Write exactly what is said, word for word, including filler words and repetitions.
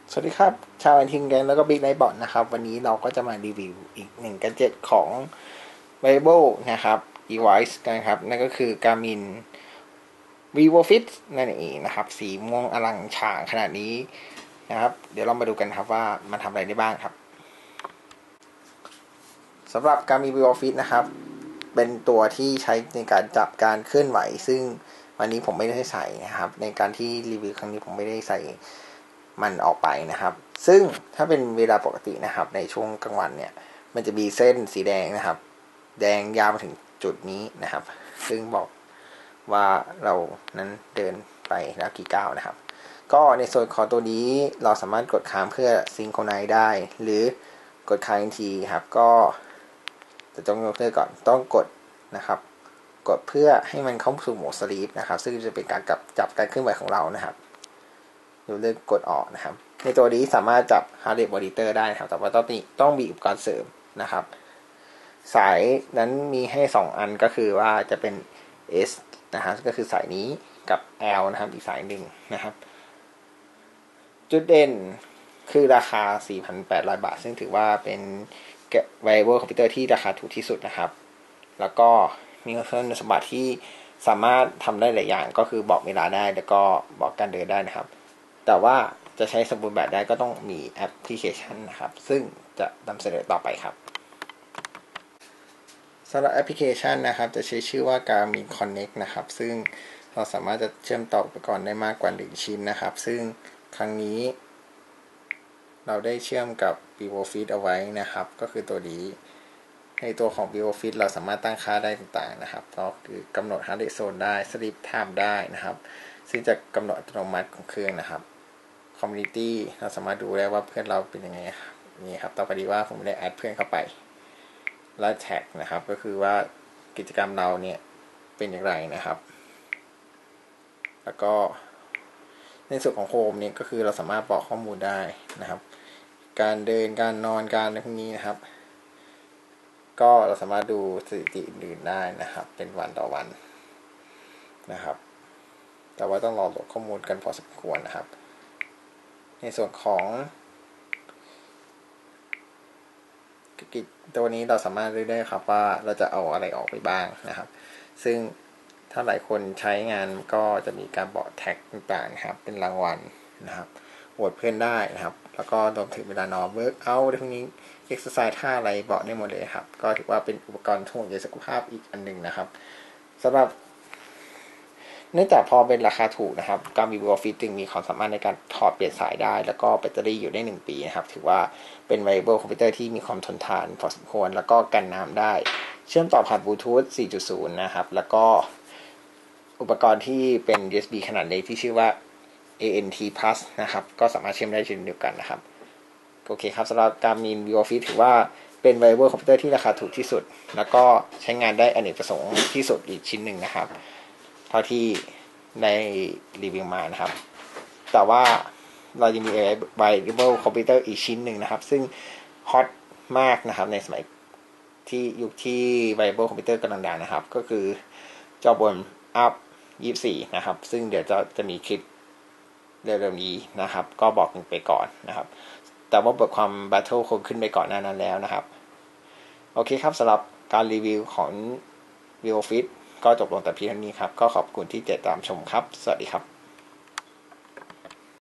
สวัสดีครับชาวแอนทิงแกนแล้วก็บิ๊กไนท์บอทนะครับวันนี้เราก็จะมารีวิวอีกหนึ่งแกดเจ็ตของ wearable นะครับ device นะครับนั่นก็คือ Garmin VivoFit นั่นเองนะครับสีม่วงอลังฉ่างขนาดนี้นะครับเดี๋ยวเรามาดูกันครับว่ามันทำอะไรได้บ้างครับสำหรับ Garmin VivoFit นะครับเป็นตัวที่ใช้ในการจับการเคลื่อนไหวซึ่งวันนี้ผมไม่ได้ใส่นะครับในการที่รีวิวครั้งนี้ผมไม่ได้ใส่มันออกไปนะครับซึ่งถ้าเป็นเวลาปกตินะครับในช่วงกลางวันเนี่ยมันจะมีเส้นสีแดงนะครับแดงยาวมาถึงจุดนี้นะครับซึ่งบอกว่าเรานั้นเดินไปแล้วกี่ก้าวนะครับก็ในส่วนของตัวนี้เราสามารถกดค้างเพื่อซิงโครไนซ์ได้หรือกดค้างทันทีครับก็จะต้องยกเลิกก่อนต้องกดนะครับกดเพื่อให้มันเข้าสู่โหมดสลีปนะครับซึ่งจะเป็นการกับจับการเคลื่อนไหวของเรานะครับยกเลิกกดออกนะครับในตัวนี้สามารถจับ heart rate monitor ได้นะครับแต่ว่าต้องมีต้องมีอุปกรณ์เสริมนะครับสายนั้นมีให้สองอันก็คือว่าจะเป็น S นะครับก็คือสายนี้กับ L นะครับอีกสายหนึ่งนะครับจุดเด่นคือราคา สี่พันแปดร้อย บาทซึ่งถือว่าเป็น wearable computer ที่ราคาถูกที่สุดนะครับแล้วก็มีคุณสมบัติที่สามารถทำได้หลายอย่างก็คือบอกเวลาได้แล้วก็บอกการเดินได้นะครับแต่ว่าจะใช้สมบูรณ์แบบได้ก็ต้องมีแอปพลิเคชันนะครับซึ่งจะนำเสนอต่อไปครับสำหรับแอปพลิเคชันนะครับจะใช้ชื่อว่า Garmin Connect นะครับซึ่งเราสามารถจะเชื่อมต่ออุปกรณ์ได้มากกว่าหนึ่งชิ้นนะครับซึ่งครั้งนี้เราได้เชื่อมกับ VivoFit เอาไว้นะครับก็คือตัวนี้ในตัวของ VivoFit เราสามารถตั้งค่าได้ต่างๆนะครับก็คือกำหนด heart rate zone ได้ sleep time ได้นะครับซึ่งจะกำหนดอัตโนมัติของเครื่องนะครับ community เราสามารถดูได้ว่าเพื่อนเราเป็นยังไงครับนี่ครับต่อไปดีว่าผมได้แอดเพื่อนเข้าไปแล้วแท็กนะครับก็คือว่ากิจกรรมเราเนี่ยเป็นอย่างไรนะครับแล้วก็ในส่วนของโฮมเนี่ยก็คือเราสามารถบอกข้อมูลได้นะครับการเดินการนอนการอะไรพวกนี้นะครับก็เราสามารถดูสถิติอื่นๆได้นะครับเป็นวันต่อวันนะครับแต่ว่าต้องรอโหลดข้อมูลกันพอสมควรนะครับในส่วนของกิจตัวนี้เราสามารถเลือกได้ครับว่าเราจะเอาอะไรออกไปบ้างนะครับซึ่งถ้าหลายคนใช้งานก็จะมีการบอกแท็กต่างๆครับเป็นรางวัลนะครับโหวตเพื่อนได้นะครับแล้วก็รวมถึงเวลานอนเวิร์กเอาท์พวกนี้เอ็กซ์ไซส์ท่าอะไรบอกได้หมดเลยครับก็ถือว่าเป็นอุปกรณ์ห่วงใยสุขภาพอีกอันหนึ่งนะครับสำหรับเนื่องจากพอเป็นราคาถูกนะครับการมี VivoFit จึงมีความสามารถในการถอดเปลี่ยนสายได้แล้วก็แบตเตอรี่อยู่ได้หนึ่งปีนะครับถือว่าเป็น wearable computer ที่มีความทนทานพอสมควรแล้วก็กันน้ำได้เชื่อมต่อผ่านบลูทูธ สี่จุดศูนย์ นะครับแล้วก็อุปกรณ์ที่เป็น ยู เอส บี ขนาดเล็กที่ชื่อว่า เอ เอ็น ที Plus นะครับก็สามารถเชื่อมได้เช่นเดียวกันนะครับโอเคครับสำหรับ Garmin VivoFit ถือว่าเป็น wearable computer ที่ราคาถูกที่สุดแล้วก็ใช้งานได้อเนกประสงค์ที่สุดอีกชิ้นหนึ่งนะครับเท่าที่ในรีวิวมานะครับแต่ว่าเรายังมี wearable computer อีกชิ้นหนึ่งนะครับซึ่งฮอตมากนะครับในสมัยที่ยุคที่ wearable computer กำลังดังนะครับก็คือเจ้าบน Up ยี่สิบสี่นะครับซึ่งเดี๋ยวจะจะมีคลิปเร็วๆนี้นะครับก็บอกไปก่อนนะครับแต่ว่าบทความ Battle คงขึ้นไปก่อนหน้านั้นแล้วนะครับโอเคครับสำหรับการรีวิวของ VivoFit ก็จบลงแต่เพียงเท่านี้ครับก็ขอบคุณที่ติดตามชมครับสวัสดีครับ